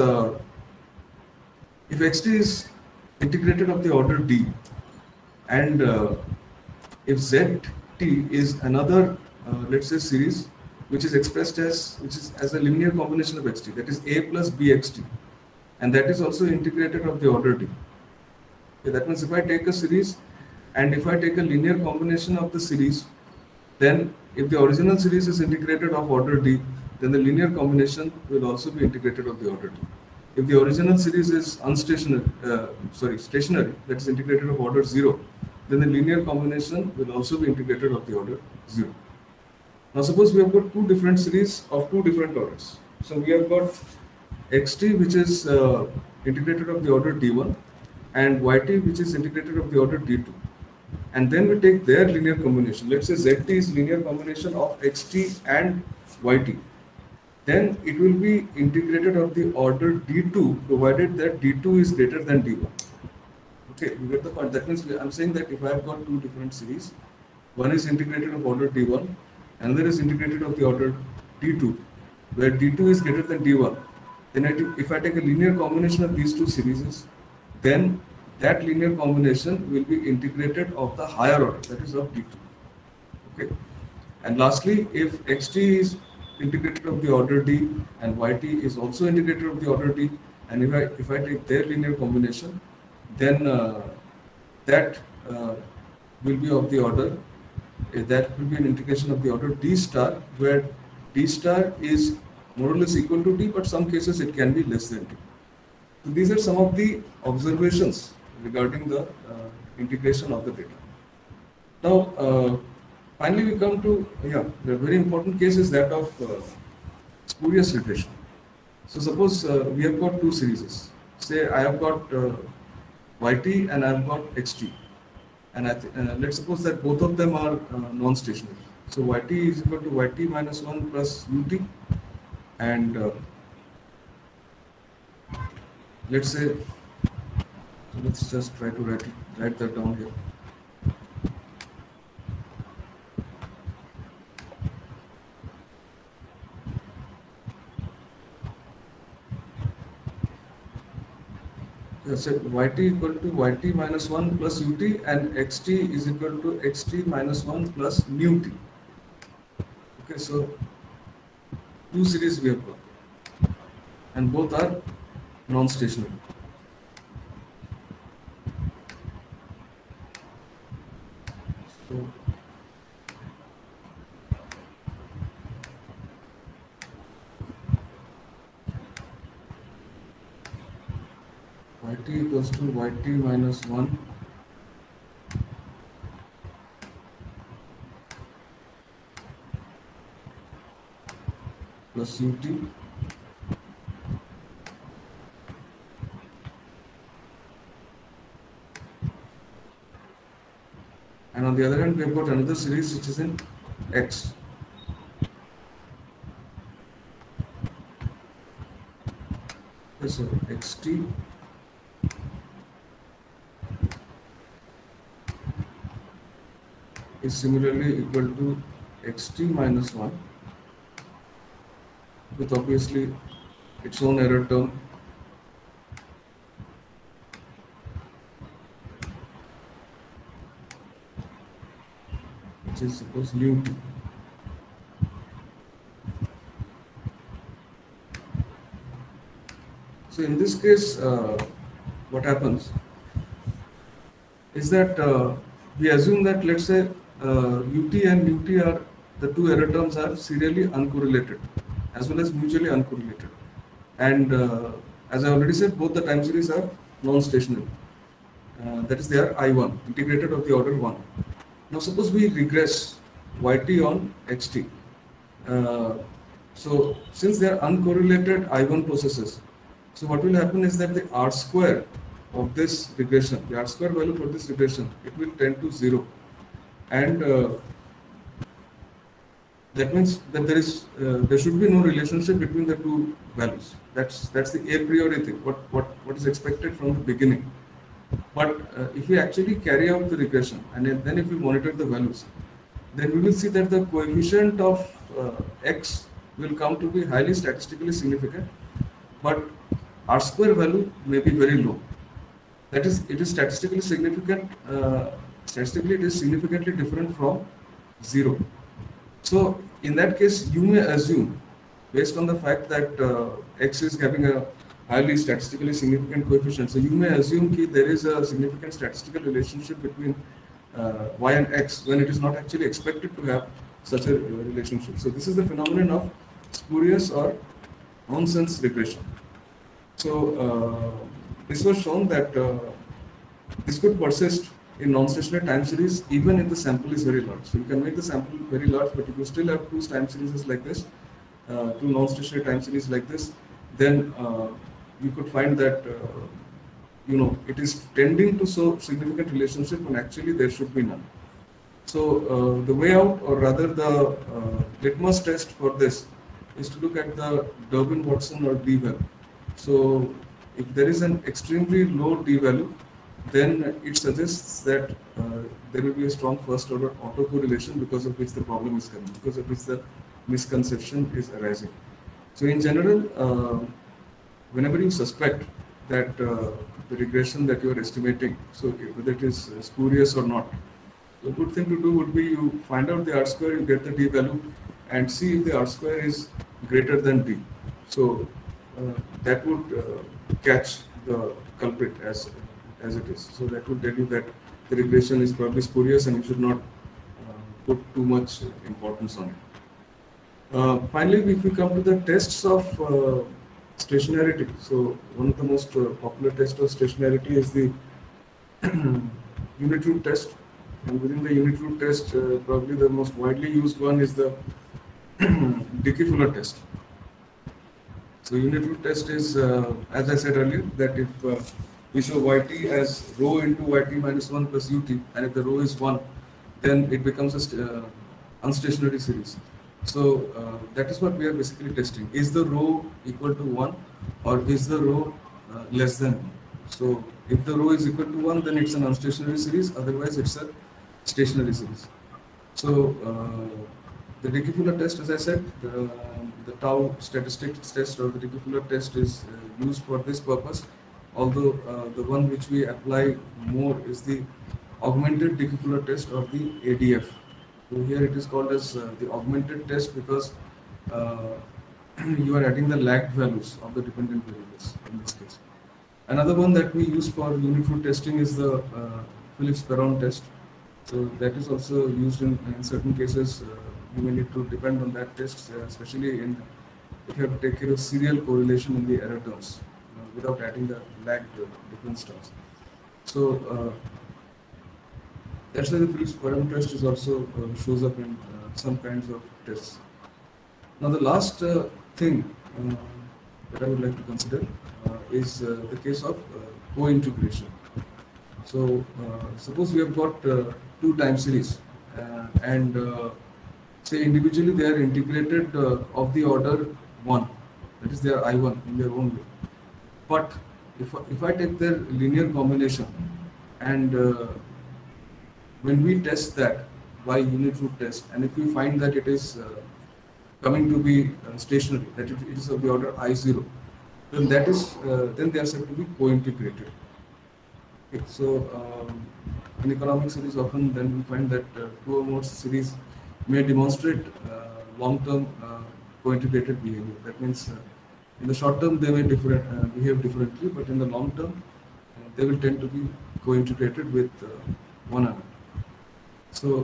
if xt is integrated of the order d, and if zt is another let's say series which is expressed as a linear combination of xt, that is a plus bxt, and that is also integrated of the order d. Okay, that means if I take a series and if I take a linear combination of the series, then if the original series is integrated of order d, then the linear combination will also be integrated of the order d. If the original series is stationary, that is integrated of order 0, then the linear combination will also be integrated of the order 0. Now suppose we have got two different series of two different orders. So we have got xt which is integrated of the order d1 and yt which is integrated of the order d2. And then we take their linear combination. Let's say zt is linear combination of xt and yt. Then it will be integrated of the order d2 provided that d2 is greater than d1. Okay, you get the point. That means I'm saying that if I have got two different series, one is integrated of order d1 another is integrated of the order D2, where D2 is greater than D1. Then if I take a linear combination of these two series, then that linear combination will be integrated of the higher order, that is of D2. Okay. And lastly, if xt is integrated of the order D and yt is also integrated of the order D, and if I take their linear combination, then that will be of the order, that will be an integration of the order D star, where D star is more or less equal to D, but some cases it can be less than D. So these are some of the observations regarding the integration of the data. Now, finally we come to, the very important case is that of spurious regression. So suppose we have got two series. Say I have got yt and I have got xt. And let's suppose that both of them are non-stationary. So yt is equal to yt minus 1 plus ut. And let's say, so let's just try to write that down here. So yt equal to yt minus 1 plus ut, and xt is equal to xt minus 1 plus nu t. Okay, so two series we have got, and both are non-stationary. So yt equals to yt minus 1 plus ut and on the other hand we have got another series which is in x. So xt is similarly equal to xt minus 1 with obviously its own error term, which is suppose nu t. So in this case, what happens is that we assume that, let's say, ut and nu t are the two error terms are serially uncorrelated as well as mutually uncorrelated, and as I already said, both the time series are non-stationary. That is, they are I1, integrated of the order 1. Now suppose we regress yt on xt. So since they are uncorrelated I1 processes, so what will happen is that the R square of this regression, the R square value for this regression, it will tend to 0, and that means that there should be no relationship between the two values. That's the a priori thing, what is expected from the beginning. But if we actually carry out the regression and then if we monitor the values, then we will see that the coefficient of x will come to be highly statistically significant, but R square value may be very low. That is, it is statistically significant. Statistically, it is significantly different from 0. So in that case, you may assume, based on the fact that x is having a highly statistically significant coefficient, so you may assume that there is a significant statistical relationship between y and x when it is not actually expected to have such a relationship. So this is the phenomenon of spurious or nonsense regression. So this was shown that this could persist in non-stationary time series even if the sample is very large. So you can make the sample very large, but if you still have two time series like this, two non-stationary time series like this, then you could find that it is tending to show significant relationship when actually there should be none. So the way out, or rather the litmus test for this, is to look at the Durbin-Watson or D value. So if there is an extremely low D value, then it suggests that there will be a strong first order autocorrelation because of which the problem is coming, because of which the misconception is arising. So in general, whenever you suspect that the regression that you are estimating, so whether it is spurious or not, the good thing to do would be you find out the R square, you get the D value, and see if the R square is greater than D. So that would catch the culprit as it is. So that would tell you that the regression is probably spurious and you should not put too much importance on it. Finally, if we come to the tests of stationarity, so one of the most popular tests of stationarity is the unit root test. And within the unit root test, probably the most widely used one is the Dickey-Fuller test. So unit root test is, as I said earlier, that if we show yt as rho into yt minus 1 plus ut, and if the rho is 1, then it becomes a unstationary series. So that is what we are basically testing. Is the rho equal to 1 or is the rho less than 1? So if the rho is equal to 1, then it's an unstationary series, otherwise it's a stationary series. So the Dickey-Fuller test, as I said, the tau statistics test or the Dickey-Fuller test is used for this purpose, although the one which we apply more is the augmented Dickey-Fuller test or the ADF. So here it is called as the augmented test because you are adding the lagged values of the dependent variables in this case. Another one that we use for unit root testing is the Phillips-Perron test. So that is also used in certain cases. You may need to depend on that test, especially if you have to take care of serial correlation in the error terms without adding the lagged difference terms. So that's why the Phillips-Perron test is also shows up in some kinds of tests. Now the last thing that I would like to consider is the case of co-integration. So suppose we have got two time series and say individually they are integrated of the order 1, that is they are I1 in their own way. But if I take their linear combination and when we test that by unit root test, and if we find that it is coming to be stationary, that it is of the order I0, then that is then they are said to be co-integrated. Okay, so in economic series, often then we find that two or more series may demonstrate long-term co-integrated behavior. That means in the short term they may behave differently, but in the long term they will tend to be co-integrated with one another. So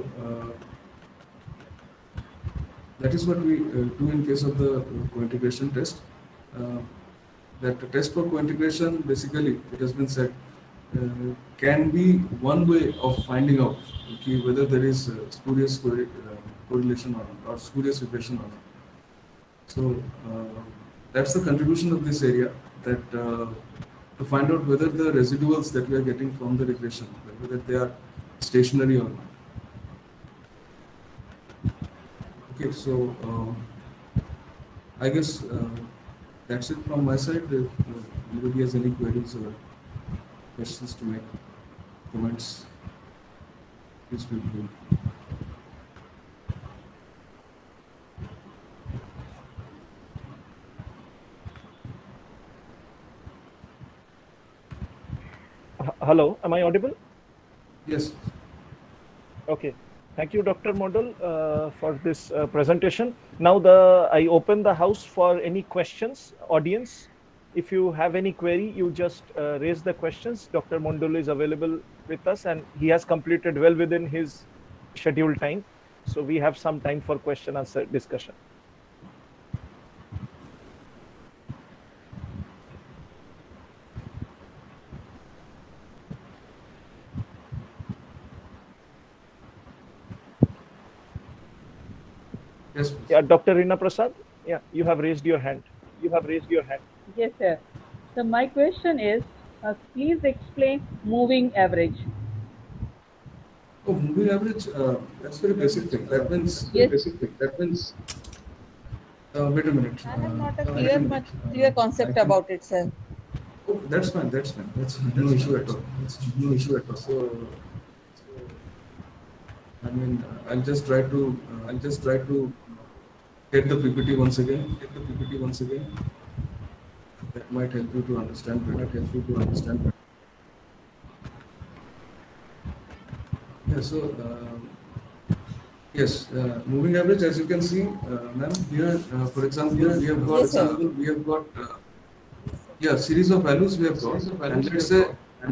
that is what we do in case of the co-integration test. That the test for co-integration, basically, it has been said, can be one way of finding out whether there is spurious correlation or not, or spurious regression or not. So that's the contribution of this area, that to find out whether the residuals that we are getting from the regression, whether they are stationary or not. Okay, so I guess that's it from my side. If anybody has any queries or questions to make, comments, please feel free. Hello, am I audible? Yes. Okay. Thank you, Dr. Mondal, for this presentation. Now I open the house for any questions, audience. If you have any query, you just raise the questions. Dr. Mondal is available with us and he has completed well within his scheduled time. So we have some time for question answer discussion. Yes, please. Yeah, Dr. Reena Prasad. Yeah, you have raised your hand. Yes, sir. So my question is, please explain moving average. Oh, moving average, that's very basic thing. That means, Yes. wait a minute. I have not a clear concept about it, sir. Oh, that's fine. That's fine. No issue at all. No issue at all. So I mean, I'll just try to get the PPT once again. That might help you to understand better. Yeah. So yes, moving average, as you can see, ma'am, here, for example, we have got series of values we have got, and let's say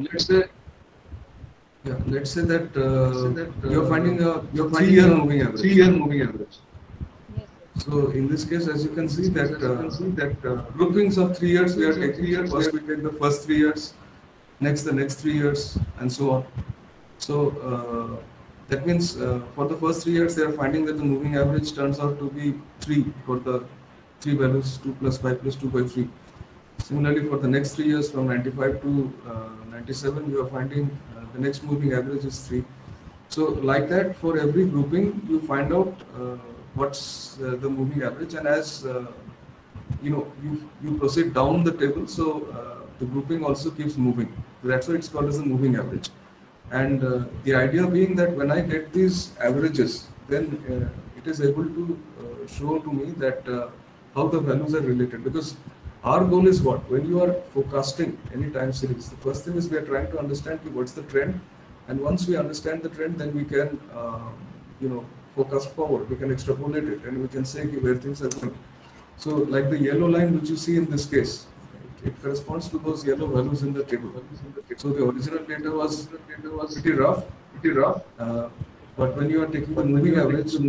that you're finding a 3-year moving average. So in this case, as you can see that groupings of 3 years we are taking. First we take the first 3 years, next the next 3 years, and so on. So that means for the first 3 years, they are finding that the moving average turns out to be 3 for the 3 values, 2 plus 5 plus 2 by 3. Similarly, for the next 3 years, from 95 to 97, you are finding the next moving average is 3. So like that, for every grouping, you find out what's the moving average, and as you proceed down the table, so the grouping also keeps moving. That's why it's called as the moving average. And the idea being that when I get these averages, then it is able to show to me that how the values are related. Because our goal is what? When you are forecasting any time series, the first thing is we are trying to understand what's the trend, and once we understand the trend, then we can forecast forward. We can extrapolate it, and we can say where things are going. So, like the yellow line which you see in this case, it corresponds to those yellow values in the table. So the original data was pretty rough. But when you are taking the moving average, it's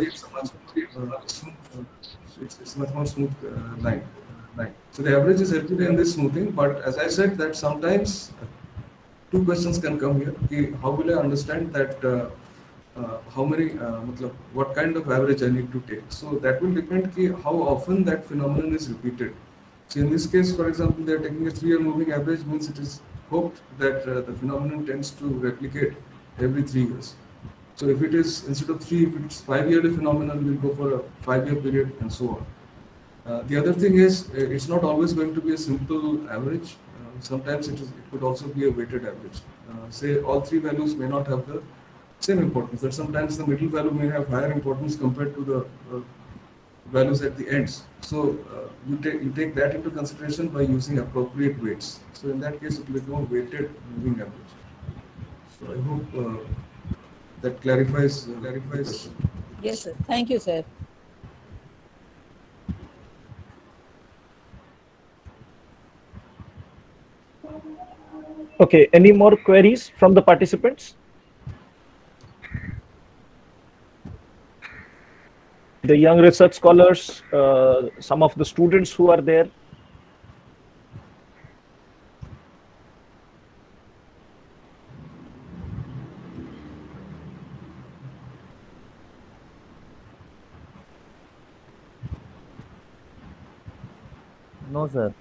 much more smooth line. So the average is helpful in this smoothing. But as I said, that sometimes two questions can come here. How will I understand that? What kind of average I need to take? So that will depend how often that phenomenon is repeated. So in this case, for example, they are taking a 3-year moving average, means it is hoped that the phenomenon tends to replicate every 3 years. So if it is, instead of 3, if it's 5-yearly phenomenon, we'll go for a 5-year period and so on. The other thing is, it's not always going to be a simple average. Sometimes it could also be a weighted average. Say all 3 values may not have the same importance, but sometimes the middle value may have higher importance compared to the values at the ends. So you take that into consideration by using appropriate weights. So in that case, it will become a weighted moving average. So I hope that clarifies. Yes, sir. Thank you, sir. Okay, any more queries from the participants? The young research scholars, some of the students who are there. No, sir.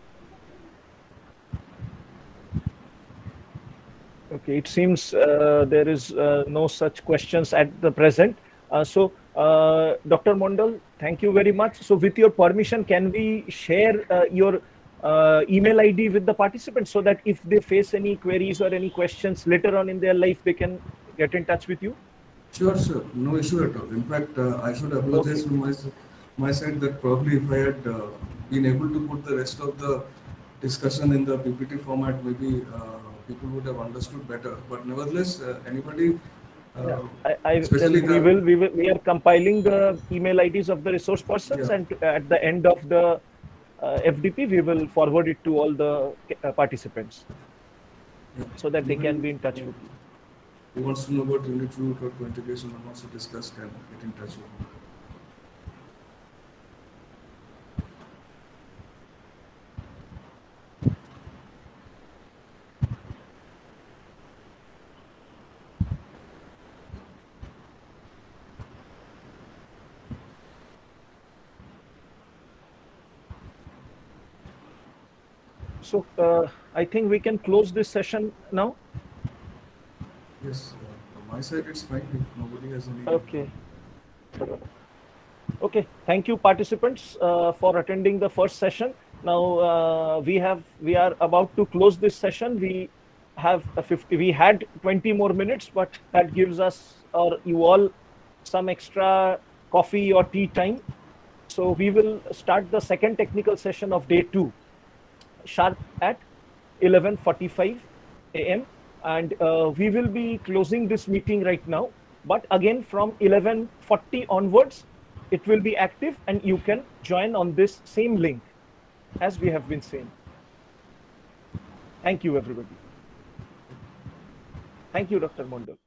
Okay, it seems there is no such questions at the present. Dr. Mondal, thank you very much. So with your permission, can we share your email ID with the participants so that if they face any queries or any questions later on in their life, they can get in touch with you? Sure. No issue at all. In fact, I should apologize from my side that probably if I had been able to put the rest of the discussion in the PPT format, maybe people would have understood better. But nevertheless, anybody. We are compiling the email IDs of the resource persons, and at the end of the FDP, we will forward it to all the participants so that they can be in touch with you. Who wants to know about unit root or co-integration or wants to discuss can get in touch with me. So I think we can close this session now. Yes, on my side it's fine if nobody has any. Okay, thank you participants for attending the first session. Now we are about to close this session. We have we had 20 more minutes, but that gives us or you all some extra coffee or tea time. So we will start the second technical session of day 2 sharp at 11:45 a.m. and we will be closing this meeting right now, but again from 11:40 onwards it will be active and you can join on this same link as we have been saying. Thank you everybody. Thank you, Dr. Mondal.